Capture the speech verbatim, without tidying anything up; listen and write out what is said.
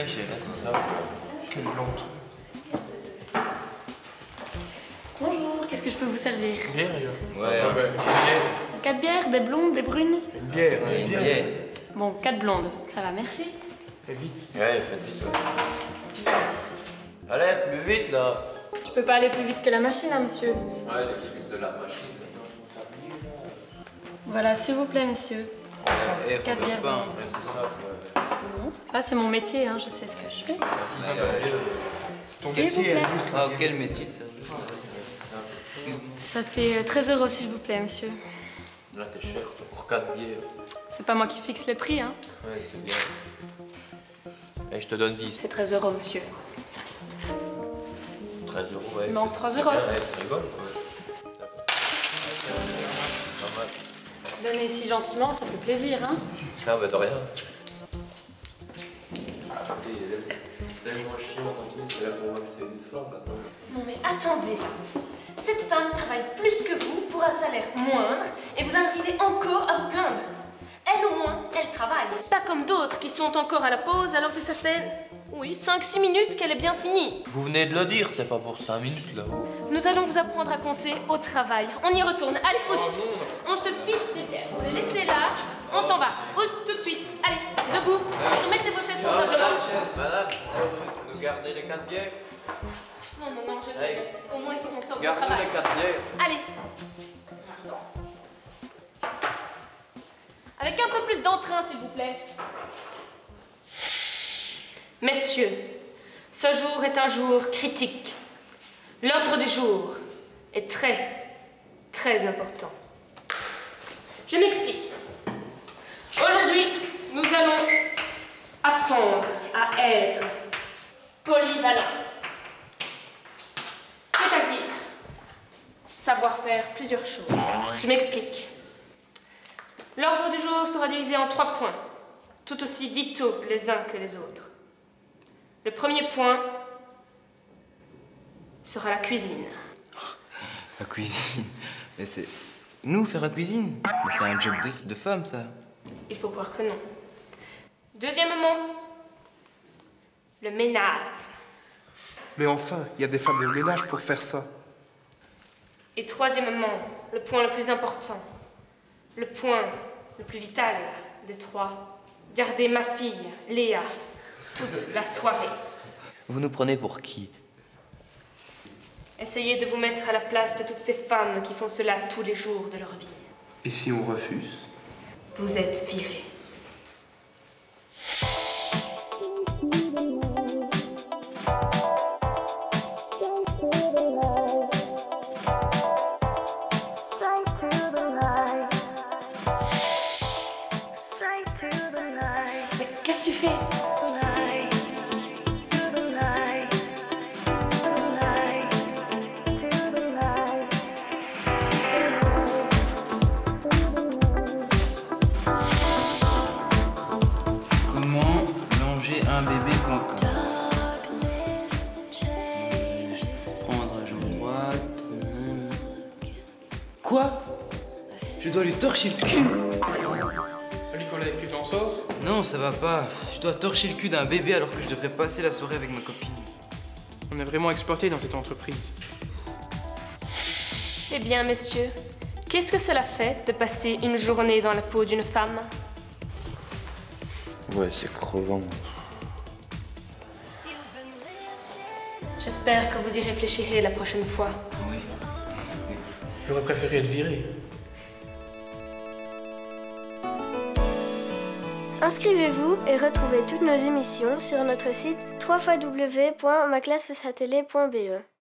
Ouais, j'ai là, c'est ça. Quelle plante. Bonjour, qu'est-ce que je peux vous servir? Une bière, Yo? Ouais, Ah, hein. bah, une bière. Quatre bières, des blondes, des brunes? Une bière, hein, Ouais, une une bière. bière. Bon, quatre blondes, ça va, merci. Fais vite. Ouais, faites vite. Ouais. Allez, plus vite là. Je peux pas aller plus vite que la machine, hein, monsieur. Ouais, l'excuse de la machine. Maintenant, faut s'habiller là. Voilà, s'il vous plaît, monsieur. Eh, Quatre renverse bières pas, hein. blondes. Ouais, c'est ça. Ouais. Non, ça va, c'est mon métier, hein, je sais ce que je fais. Merci, sérieux. C'est ton S'il vous métier, plaît. elle pousse. Ah, quel métier de service. Ça fait euh, treize euros, s'il vous plaît, monsieur. Là, t'es cher, toi, pour quatre bières. C'est pas moi qui fixe le prix, hein. Ouais, c'est bien. Et je te donne dix. C'est treize euros, monsieur. treize euros, ouais. Il manque c'est- trois c'est euros. bien, ouais, tu rigoles, quoi. Pas mal. Donnez si gentiment, ça fait plaisir, hein. Ah, bah de rien. C'est tellement chiant en plus, c'est là pour moi que c'est une flamme maintenant. Non mais attendez, cette femme travaille plus que vous pour un salaire moindre et vous arrivez encore à vous plaindre. Elle au moins, elle travaille. Pas comme d'autres qui sont encore à la pause alors que ça fait, oui, cinq six minutes qu'elle est bien finie. Vous venez de le dire, c'est pas pour cinq minutes là-haut. Nous allons vous apprendre à compter au travail. On y retourne. Allez, oust. On se fiche des bières. Vous les laissez là. On s'en va. Oust, tout de suite. Allez, debout. Remettez vos chaises Ah, madame, convenablement. chef, madame, vous gardez les quatre bières. Non, non, non, je sais. Allez. Au moins, ils sont en sorte de Gardez travail. les quatre bières. Allez. Avec un peu plus d'entrain, s'il vous plaît. Messieurs, ce jour est un jour critique. L'ordre du jour est très, très important. Je m'explique. Aujourd'hui, nous allons apprendre à être polyvalent. C'est-à-dire savoir faire plusieurs choses. Je m'explique. L'ordre du jour sera divisé en trois points, tout aussi vitaux les uns que les autres. Le premier point sera la cuisine. La cuisine. Mais c'est. Nous faire la cuisine? Mais c'est un job de, de femme, ça. Il faut croire que non. Deuxièmement, le ménage. Mais enfin, il y a des femmes au ménage pour faire ça. Et troisièmement, le point le plus important, le point le plus vital des trois, garder ma fille, Léa, toute la soirée. Vous nous prenez pour qui? Essayez de vous mettre à la place de toutes ces femmes qui font cela tous les jours de leur vie. Et si on refuse? Vous êtes virés. Mais qu'est-ce que tu fais? Comment manger un bébé point com. Prendre à jambe droite. Quoi? Je dois lui torcher le cul? Salut collègue, tu t'en sors? Non, ça va pas. Je dois torcher le cul d'un bébé alors que je devrais passer la soirée avec ma copine. On est vraiment exploité dans cette entreprise. Eh bien, messieurs, qu'est-ce que cela fait de passer une journée dans la peau d'une femme? Ouais, c'est crevant. J'espère que vous y réfléchirez la prochaine fois. Oui. J'aurais préféré être viré. Inscrivez-vous et retrouvez toutes nos émissions sur notre site w w w point ma classe face à télé point b e.